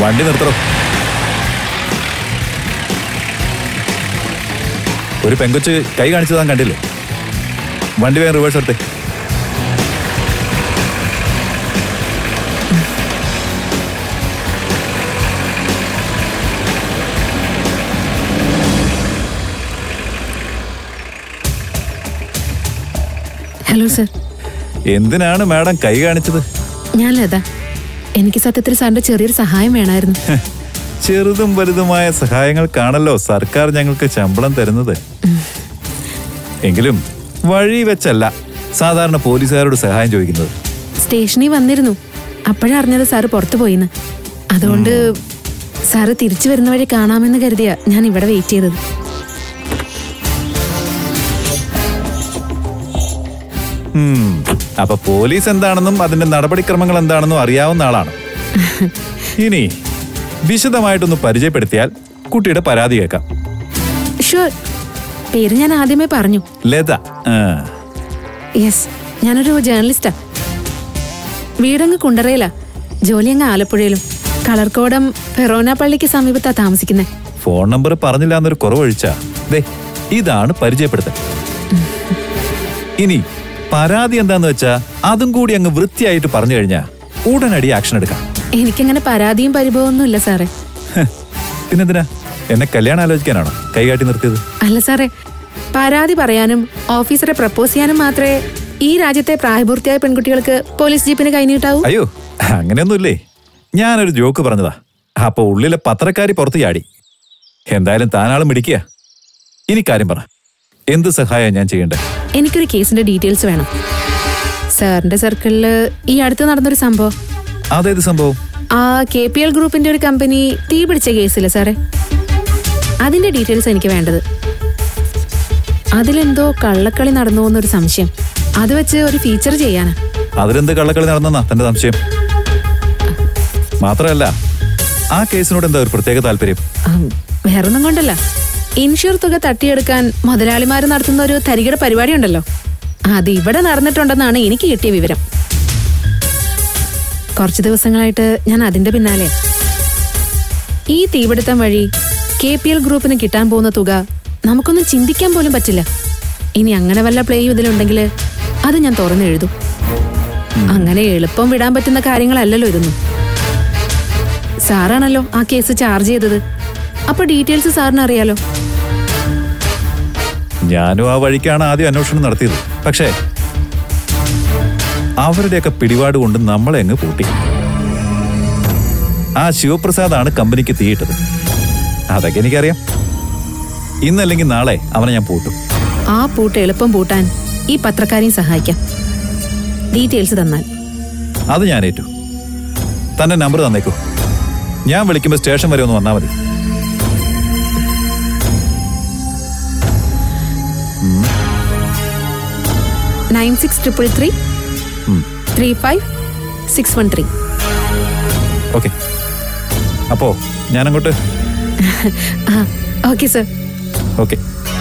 വണ്ടി നിർത്തണം. ഒരു പെങ്കൊച്ച് കൈ കാണിച്ചതാൻ കണ്ടില്ലേ? വണ്ടി വേഗം റിവേഴ്സ് എടുത്തേ. Hello sir. എന്തിനാണ് മാഡം കൈ കാണിച്ചത്? ഞാൻ ലത. എനിക്ക് സത്യത്തിൽ സാറിന്റെ ചെറിയൊരു സഹായം വേണമായിരുന്നു. ചെറുതും വലുതുമായ സഹായങ്ങൾക്കാണല്ലോ സർക്കാർ ഞങ്ങൾക്ക് ശമ്പളം തരുന്നത്. എങ്കിലും വഴി വെച്ചല്ല സാധാരണ പോലീസുകാരോട് സഹായം ചോദിക്കുന്നത്. സ്റ്റേഷനിൽ വന്നിരുന്നു, അപ്പോഴറിഞ്ഞത് സാറ് പുറത്തു പോയിന്ന്. അതുകൊണ്ട് സാറ് തിരിച്ചു വരുന്ന വഴി കാണാമെന്ന് കരുതിയാ ഞാൻ ഇവിടെ വെയിറ്റ് ചെയ്തത്. അപ്പൊ പോലീസ് എന്താണെന്നും അതിന്റെ നടപടിക്രമങ്ങൾ എന്താണെന്നും അറിയാവുന്ന ആളാണ്. ഇനി വിശദമായിട്ടൊന്ന് പരിചയപ്പെടുത്തിയാൽ കുട്ടിയുടെ പരാതി കേൾക്കാം. ഷുവർ. പേര് ഞാൻ ആദ്യമേ പറഞ്ഞു. ലത. യെസ്, ഞാനൊരു ജേർണലിസ്റ്റാ. വീടങ്ങ് കുണ്ടറയിലാ, ജോലി അങ്ങ് ആലപ്പുഴയിലും. കളർക്കോടം ഫെറോന പള്ളിക്ക് സമീപത്താ താമസിക്കുന്നത്. ഫോൺ നമ്പർ പറഞ്ഞില്ല എന്നൊരു കുറവൊഴിച്ചാ ദേ ഇതാണ് പരിചയപ്പെടുത്തൽ. ഇനി പരാതി എന്താന്ന് വെച്ചാ അതും കൂടി അങ്ങ് വൃത്തിയായിട്ട് പറഞ്ഞു കഴിഞ്ഞാ ഉടനടി ആക്ഷൻ എടുക്കാം. എനിക്കങ്ങനെ പരാതിയും പരിഭവമൊന്നും ഇല്ല സാറേ. പിന്നെന്തിനാ എന്നെ കല്യാണം ആലോചിക്കാനാണോ കൈകാട്ടി നിർത്തിയത്? അല്ല സാറേ, പരാതി പറയാനും ഓഫീസറെ പ്രപ്പോസ് ചെയ്യാനും മാത്രമേ ഈ രാജ്യത്തെ പ്രായപൂർത്തിയായ പെൺകുട്ടികൾക്ക് പോലീസ് ജീപ്പിന് കൈനീട്ടാവൂ. അയ്യോ, അങ്ങനെയൊന്നുമില്ലേ. ഞാനൊരു ജോക്ക് പറഞ്ഞതാ. അപ്പൊ ഉള്ളിലെ പത്രക്കാരി പുറത്ത് ചാടി. എന്തായാലും താനാളും മിടിക്കുക. ഇനി കാര്യം പറ, എന്ത് സഹായം ഞാൻ ചെയ്യണ്ടേ? എനിക്കൊരു കേസിന്റെ ഡീറ്റെയിൽസ് വേണം. സാറിന്റെ സർക്കിളില് ഈ അടുത്ത് നടന്നൊരു സംഭവം. അതേത് സംഭവം? ആ KPL ഗ്രൂപ്പിന്റെ ഒരു കമ്പനി തീ പിടിച്ച കേസില്ല സാറേ, അതിന്റെ ഡീറ്റെയിൽസ് എനിക്ക് വേണ്ടത്. അതിലെന്തോ കള്ളക്കളി നടന്നു എന്നൊരു സംശയം. അത് വെച്ച് ഒരു ഫീച്ചർ ചെയ്യാനാ. അതിലെന്ത് കള്ളക്കളി നടന്നെന്നാ തന്റെ സംശയം? മാത്രമല്ല ആ കേസിനോട് എന്താ ഒരു പ്രത്യേക താല്പര്യം? വേറൊന്നും കൊണ്ടല്ല, ഇൻഷുർ തുക തട്ടിയെടുക്കാൻ മുതലാളിമാര് നടത്തുന്ന ഒരു തരികിട പരിപാടി ഉണ്ടല്ലോ, അത് ഇവിടെ നടന്നിട്ടുണ്ടെന്നാണ് എനിക്ക് കിട്ടിയ വിവരം. കുറച്ചു ദിവസങ്ങളായിട്ട് ഞാൻ അതിന്റെ പിന്നാലെ. ഈ തീപിടുത്തം വഴി KPL ഗ്രൂപ്പിന് കിട്ടാൻ പോകുന്ന തുക നമുക്കൊന്നും ചിന്തിക്കാൻ പോലും പറ്റില്ല. ഇനി അങ്ങനെ വല്ല പ്ലേയും ഇതിലുണ്ടെങ്കിൽ അത് ഞാൻ തുറന്നെഴുതും. അങ്ങനെ എളുപ്പം വിടാൻ പറ്റുന്ന കാര്യങ്ങളല്ലല്ലോ ഇതൊന്നും. സാറാണല്ലോ ആ കേസ് ചാർജ് ചെയ്തത്, അപ്പൊ ഡീറ്റെയിൽസ് സാറിന് അറിയാലോ. ഞാനും ആ വഴിക്കാണ് ആദ്യം അന്വേഷണം നടത്തിയത്. പക്ഷേ അവരുടെയൊക്കെ പിടിപാട് കൊണ്ട് നമ്മളെ അങ്ങ് പൂട്ടി. ആ ശിവപ്രസാദാണ് കമ്പനിക്ക് തീയിട്ടത്. അതൊക്കെ എനിക്കറിയാം. ഇന്നല്ലെങ്കിൽ നാളെ അവനെ ഞാൻ പൂട്ടും. ആ പൂട്ട് എളുപ്പം പൂട്ടാൻ ഈ പത്രക്കാരെയും സഹായിക്കാം. ഡീറ്റെയിൽസ് തന്നാൽ. അത് ഞാൻ ഏറ്റു. തന്നെ നമ്പർ തന്നേക്കൂ. ഞാൻ വിളിക്കുമ്പോൾ സ്റ്റേഷൻ വരെ ഒന്ന് വന്നാൽ മതി. ഓക്കെ, അപ്പോ ഞാനങ്ങോട്ട്. Okay sir. ഓക്കെ.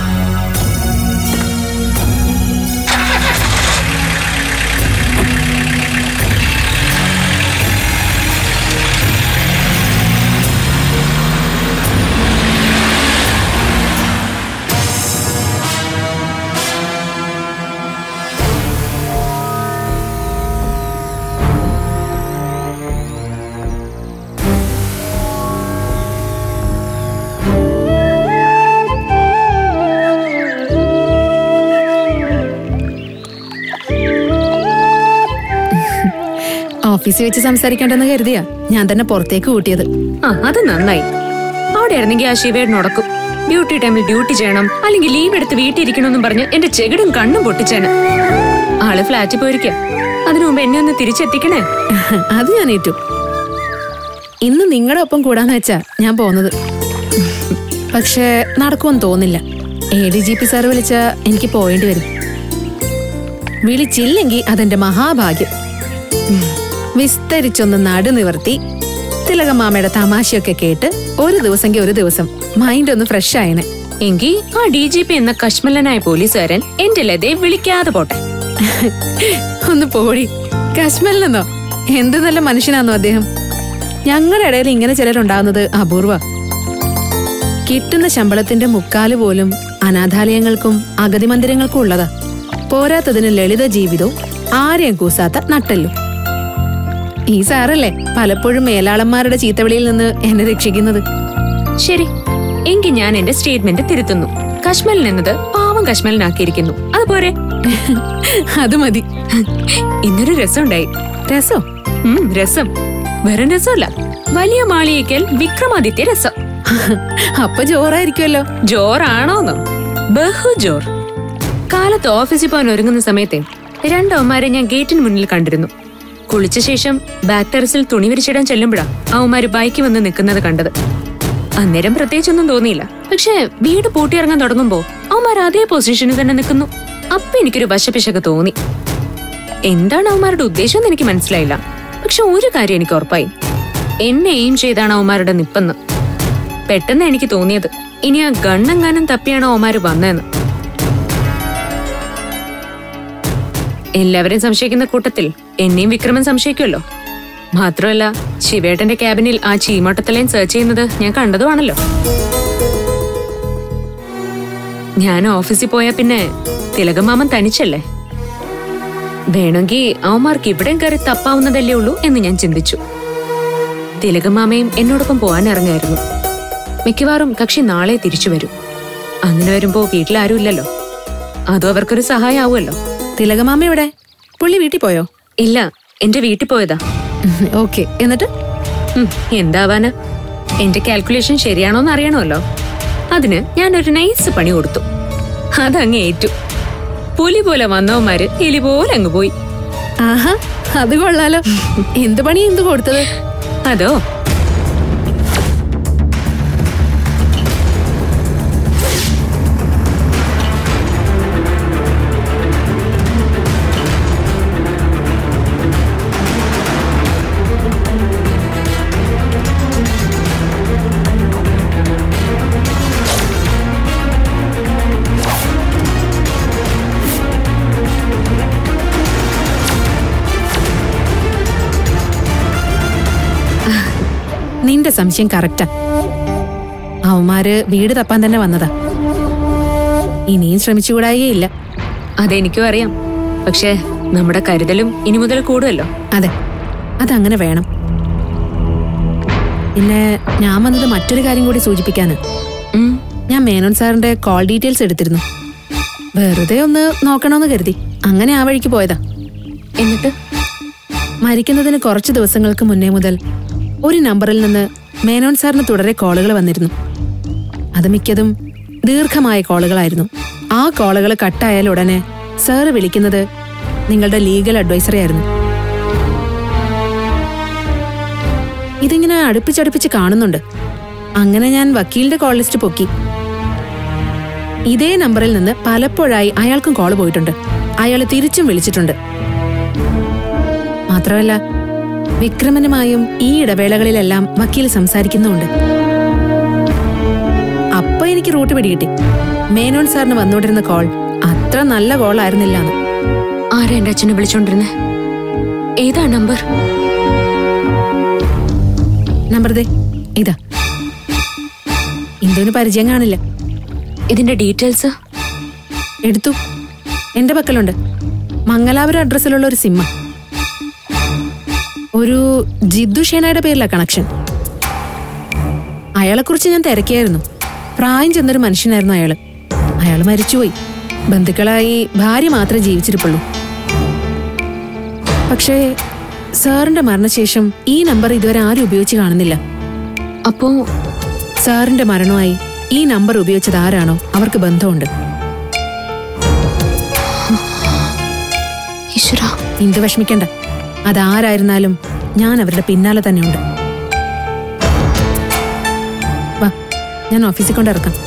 ഓഫീസിൽ വെച്ച് സംസാരിക്കേണ്ടെന്ന് കരുതിയാ ഞാൻ തന്നെ പുറത്തേക്ക് കൂട്ടിയത്. അത് നന്നായി. അവിടെ ആയിരുന്നെങ്കിൽ ആ ശിവേട് നടക്കും. ഡ്യൂട്ടി ടൈമിൽ ഡ്യൂട്ടി ചെയ്യണം, അല്ലെങ്കിൽ ലീവ് എടുത്ത് വീട്ടിൽ ഇരിക്കണമെന്നും പറഞ്ഞ് എന്റെ ചെകിടും കണ്ണും പൊട്ടിച്ചേനെ. ആള് ഫ്ലാറ്റിൽ പോയിരിക്കുക. അതിനു മുമ്പ് എന്നെ ഒന്ന് തിരിച്ചെത്തിക്കണേ. അത് ഞാൻ ഏറ്റു. ഇന്ന് നിങ്ങളുടെ ഒപ്പം കൂടാന്ന് വെച്ചാ ഞാൻ പോന്നത്. പക്ഷെ നടക്കുമെന്ന് തോന്നില്ല. ADGP സാർ വിളിച്ചാ എനിക്ക് പോയേണ്ടി വരും. വിളിച്ചില്ലെങ്കിൽ അതെന്റെ മഹാഭാഗ്യം. വിസ്തരിച്ചൊന്ന് നാട് നിവർത്തി തിലകമാമയുടെ തമാശയൊക്കെ കേട്ട് ഒരു ദിവസം മൈൻഡ് ഒന്ന് ഫ്രഷ് ആയനെ. എങ്കിൽ ആ DGP എന്ന കശ്മലനായ പോലീസുകാരൻ എന്റെ ലതയെ വിളിക്കാതെ പോട്ടെ. ഒന്ന് പോടി. കശ്മലനെന്നോ? എന്ത് നല്ല മനുഷ്യനാന്നോ അദ്ദേഹം. ഞങ്ങളുടെ ഇടയിൽ ഇങ്ങനെ ചിലരുണ്ടാകുന്നത് അപൂർവ. കിട്ടുന്ന ശമ്പളത്തിന്റെ 3/4 പോലും അനാഥാലയങ്ങൾക്കും അഗതി മന്ദിരങ്ങൾക്കും ഉള്ളതാ. പോരാത്തതിന് ലളിത ജീവിതവും ആരെയും കൂസാത്ത നട്ടല്ലും. ഈ സാറല്ലേ പലപ്പോഴും മേലാളന്മാരുടെ ചീത്തവിളിയിൽ നിന്ന് എന്നെ രക്ഷിക്കുന്നത്. ശരി, എങ്കിൽ ഞാൻ എന്റെ സ്റ്റേറ്റ്മെന്റ് തിരുത്തുന്നു. കശ്മീരിൽ നിന്നത് പാവം കശ്മീരിനാക്കിയിരിക്കുന്നു. അതുപോലെ അത് മതി. ഇന്നൊരു രസമുണ്ടായി. രസോ? രസം. വെറും രസമല്ല, വലിയ മാളിയേക്കൽ വിക്രമാദിത്യ രസം. അപ്പൊ ജോറായിരിക്കുമല്ലോ. ജോറാണോന്നോ? ബഹുജോർ. കാലത്ത് ഓഫീസിൽ പോകാൻ ഒരുങ്ങുന്ന സമയത്തെ 2 അവന്മാരെ ഞാൻ ഗേറ്റിന് മുന്നിൽ കണ്ടിരുന്നു. കുളിച്ച ശേഷം ബാക്ക് ടെറസിൽ തുണി വിരിച്ചിടാൻ ചെല്ലുമ്പോഴാ അവന്മാര് ബൈക്ക് വന്ന് നിൽക്കുന്നത് കണ്ടത്. അന്നേരം പ്രത്യേകിച്ചൊന്നും തോന്നിയില്ല. പക്ഷെ വീട് പൂട്ടിയിറങ്ങാൻ തുടങ്ങുമ്പോ അവന്മാർ അതേ പൊസിഷനിൽ തന്നെ നിൽക്കുന്നു. അപ്പൊ എനിക്കൊരു വശപിശക തോന്നി. എന്താണ് അവന്മാരുടെ ഉദ്ദേശം എന്ന് എനിക്ക് മനസ്സിലായില്ല. പക്ഷെ ഒരു കാര്യം എനിക്ക് ഉറപ്പായി, എന്നെ എയിം ചെയ്താണ് അവന്മാരുടെ നിപ്പെന്ന്. പെട്ടെന്ന് എനിക്ക് തോന്നിയത്, ഇനി ആ ഗണ്ണെങ്ങാനും തപ്പിയാണോ അവന്മാര് വന്നതെന്ന്. എല്ലാവരെയും സംശയിക്കുന്ന കൂട്ടത്തിൽ എന്നെയും വിക്രമൻ സംശയിക്കുമല്ലോ. മാത്രമല്ല, ശിവേട്ടന്റെ ക്യാബിനിൽ ആ ചീമോട്ടത്തലയും സെർച്ച് ചെയ്യുന്നത് ഞാൻ കണ്ടതുമാണല്ലോ. ഞാൻ ഓഫീസിൽ പോയാ പിന്നെ തിലകമാമൻ തനിച്ചല്ലേ. വേണമെങ്കിൽ അവന്മാർക്ക് ഇവിടെയും കയറി തപ്പാവുന്നതല്ലേ ഉള്ളൂ എന്ന് ഞാൻ ചിന്തിച്ചു. തിലകമാമയും എന്നോടൊപ്പം പോകാൻ ഇറങ്ങായിരുന്നു. മിക്കവാറും കക്ഷി നാളെ തിരിച്ചു വരും. അങ്ങനെ വരുമ്പോ വീട്ടിലാരും ഇല്ലല്ലോ, അതും അവർക്കൊരു സഹായം ആവുമല്ലോ. തിലകമാമ എവിടെ? പുള്ളി വീട്ടിൽ പോയോ? ഇല്ല, എന്റെ വീട്ടിൽ പോയതാ. ഓക്കെ, എന്നിട്ട്? എന്താവാന്, എന്റെ കാൽക്കുലേഷൻ ശരിയാണോന്ന് അറിയണമല്ലോ. അതിന് ഞാനൊരു നൈസ് പണി കൊടുത്തു. അതങ്ങ് ഏറ്റു. പുലി പോലെ വന്നവന്മാര് എലി പോലെ അങ്ങ് പോയി. ആഹാ, അത് കൊള്ളാലോ. എന്ത് പണി എന്ത് കൊടുത്തത്? അതോ, നിന്റെ സംശയം കറക്റ്റാ. അവന്മാര് വീട് തപ്പാൻ തന്നെ വന്നതാ. ഇനിയും ശ്രമിച്ചുകൂടായേ ഇല്ല. അതെനിക്കും അറിയാം. പക്ഷേ നമ്മുടെ കരുതലും ഇനി മുതൽ കൂടുമല്ലോ. അതെ, അതങ്ങനെ വേണം. പിന്നെ ഞാൻ വന്നത് മറ്റൊരു കാര്യം കൂടി സൂചിപ്പിക്കാന്. ഞാൻ മേനോൻ സാറിന്റെ കോൾ ഡീറ്റെയിൽസ് എടുത്തിരുന്നു. വെറുതെ ഒന്ന് നോക്കണമെന്ന് കരുതി അങ്ങനെ ആ വഴിക്ക് പോയതാ. എന്നിട്ട് മരിക്കുന്നതിന് കുറച്ച് ദിവസങ്ങൾക്ക് മുന്നേ മുതൽ ഒരു നമ്പറിൽ നിന്ന് മേനോൻ സാറിന് തുടരെ കോളുകൾ വന്നിരുന്നു. അത് മിക്കതും ദീർഘമായ കോളുകളായിരുന്നു. ആ കോളുകൾ കട്ടായാൽ ഉടനെ സാറ് വിളിക്കുന്നത് നിങ്ങളുടെ ലീഗൽ അഡ്വൈസറെ ആയിരുന്നു. ഇതിങ്ങനെ അടുപ്പിച്ചടുപ്പിച്ച് കാണുന്നുണ്ട്. അങ്ങനെ ഞാൻ വക്കീലിന്റെ കോൾ ലിസ്റ്റ് പൊക്കി. ഇതേ നമ്പറിൽ നിന്ന് പലപ്പോഴായി അയാൾക്കും കോള് പോയിട്ടുണ്ട്. അയാൾ തിരിച്ചും വിളിച്ചിട്ടുണ്ട്. മാത്രമല്ല, വിക്രമനുമായും ഈ ഇടവേളകളിലെല്ലാം വക്കീൽ സംസാരിക്കുന്നുമുണ്ട്. അപ്പൊ എനിക്ക് റൂട്ട് പിടികിട്ടി. മേനോൻ സാറിന് വന്നുകൊണ്ടിരുന്ന കോൾ അത്ര നല്ല കോൾ ആയിരുന്നില്ല. ആരാ എന്റെ അച്ഛനെ വിളിച്ചോണ്ടിരുന്നേ? ഏതാ നമ്പർ? നമ്പർ ദേ ഇതാ. ഇന്ദുവിന് പരിചയം കാണില്ല. ഇതിന്റെ ഡീറ്റെയിൽസ് എടുത്തു, എന്റെ പക്കലുണ്ട്. മംഗലാപുരം അഡ്രസ്സിലുള്ള ഒരു സിമ്മ. ഒരു ജിദ്ദു ഷേനയുടെ പേരിലാ കണക്ഷൻ. അയാളെക്കുറിച്ച് ഞാൻ തിരക്കിയായിരുന്നു. പ്രായം ചെന്നൊരു മനുഷ്യനായിരുന്നു അയാള്. അയാൾ മരിച്ചുപോയി. ബന്ധുക്കളായി ഭാര്യ മാത്രമേ ജീവിച്ചിരിപ്പുള്ളൂ. പക്ഷേ സാറിന്റെ മരണശേഷം ഈ നമ്പർ ഇതുവരെ ആരും ഉപയോഗിച്ച് കാണുന്നില്ല. അപ്പോ സാറിന്റെ മരണമായി ഈ നമ്പർ ഉപയോഗിച്ചത് ആരാണോ അവർക്ക് ബന്ധമുണ്ട്. ഇന്ദു വിഷമിക്കണ്ട. അതാരായിരുന്നാലും ഞാൻ അവരുടെ പിന്നാലെ തന്നെയുണ്ട്. വാ, ഞാൻ ഓഫീസിൽ കൊണ്ടിറക്കാം.